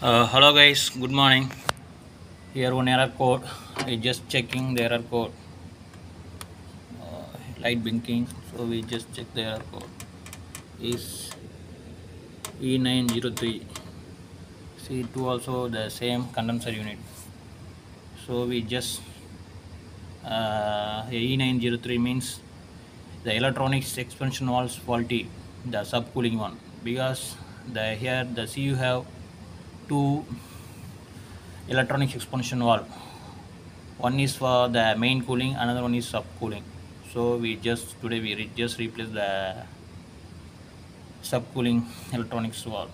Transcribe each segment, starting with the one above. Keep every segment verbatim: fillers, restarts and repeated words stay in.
Uh, hello guys, good morning. Here one error code. I just checking the error code. Uh, light blinking. So we just check the error code. Is E nine zero three. C two also the same condenser unit. So we just uh, E nine zero three means the electronics expansion valves faulty, the subcooling one, because the here the C U have two electronics expansion valve. One is for the main cooling, another one is sub cooling. So we just today we re just replace the sub cooling electronics valve.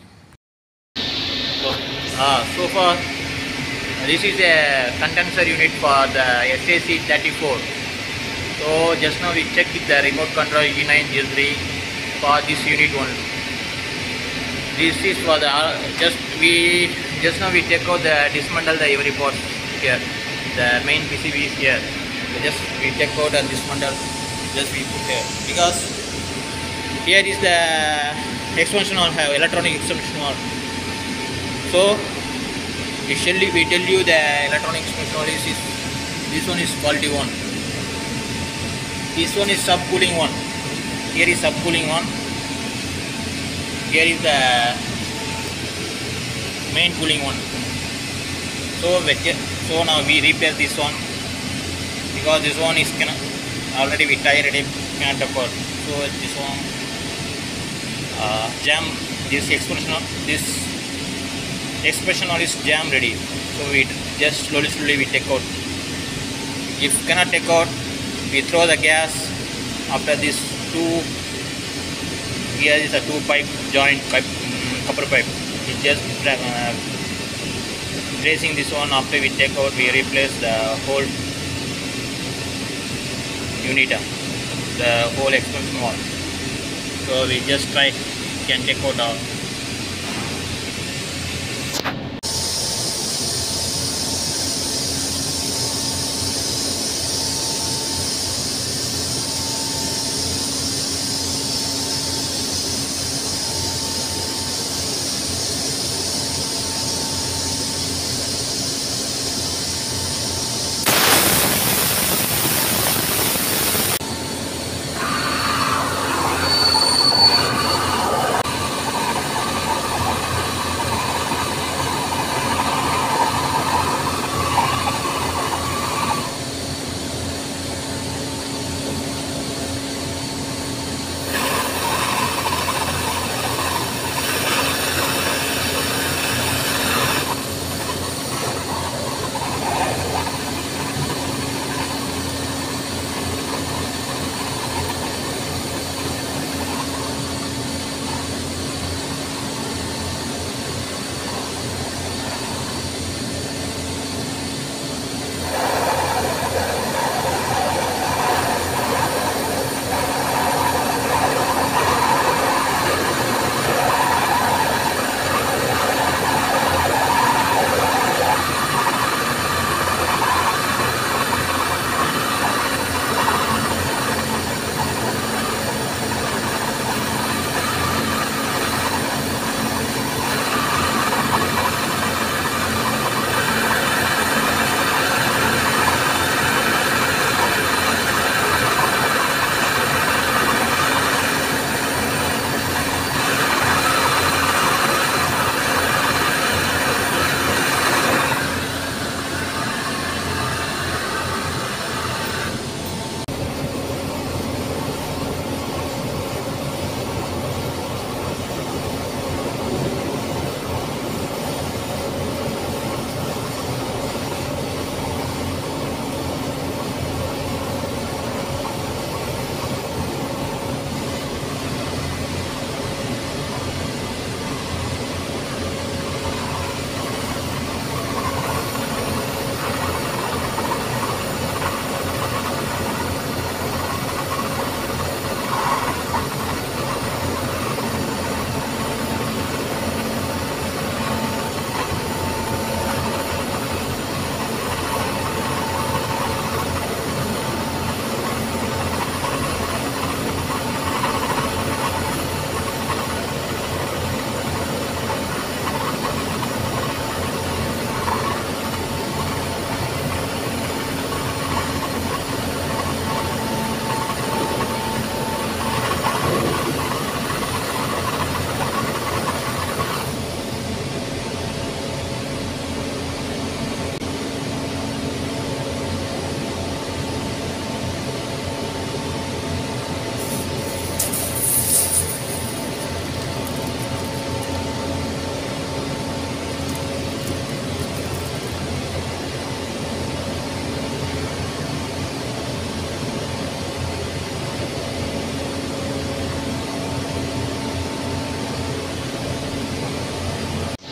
So, uh, so far this is a condenser unit for the S A C thirty-four. So just now we checked with the remote control E nine zero three for this unit only. This is for the uh, just we just now we take out the dismantle the every part here. The main P C B is here. So just we take out and dismantle. Just we put here because here is the expansion valve, have electronic expansion valve. So usually we tell you the electronic expansion valve is, is this one is faulty one. This one is subcooling one. Here is subcooling one. Here is the main cooling one. So so now we replace this one because this one is already we tired it cannot afford. So this one uh, jam this expression this expression is jam ready. So we just slowly slowly we take out. If cannot take out, we throw the gas after this two. Here is a two pipe joint pipe um, copper pipe. We just uh, tracing this one. After we take out, we replace the whole unit, the whole expansion wall. So we just try can take out our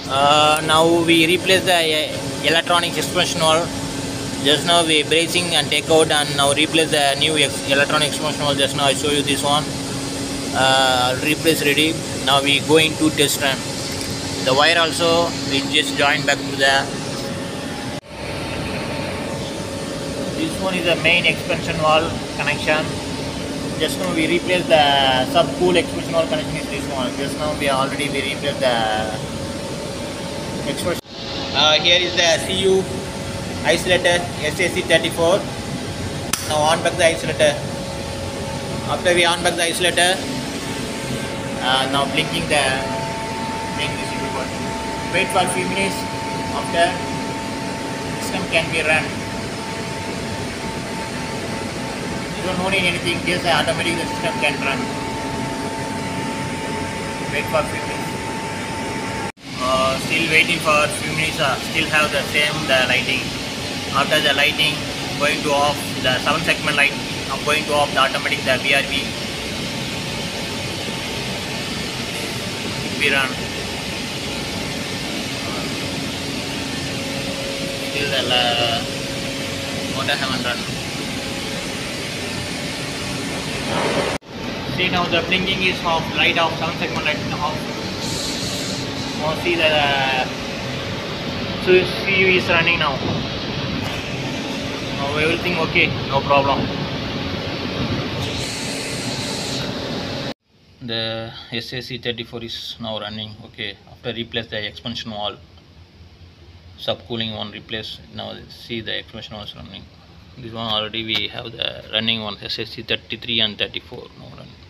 Uh, now we replace the uh, electronic expansion valve. Just now we brazing and take out, and now replace the new ex electronic expansion valve. Just now I show you this one. Uh, replace ready. Now we going to test run. The wire also we just join back to the. This one is the main expansion valve connection. Just now we replace the sub-cool expansion valve connection is this one. Just now we already we replaced the expansion. Uh, here is the C U isolator S A C thirty-four. Now on back the isolator. After we on back the isolator, uh, now blinking the make this report. Wait for a few minutes. After system can be run. You don't need anything, just automatically the system can run. Wait for a few minutes. Uh, still waiting for a few minutes, uh, still have the same the lighting. After the lighting, going to off the seven segment light. I'm going to off the automatic the V R V. We run. Still the uh, motor haven't run. See now the blinking is off, light off, seven segment light off. Now see the uh, so C U is running now. Now everything okay, no problem. The S A C thirty-four is now running. Okay, after replace the expansion valve, subcooling one replace. Now see the expansion valve is running. This one already we have the running one S A C thirty-three and thirty-four now running.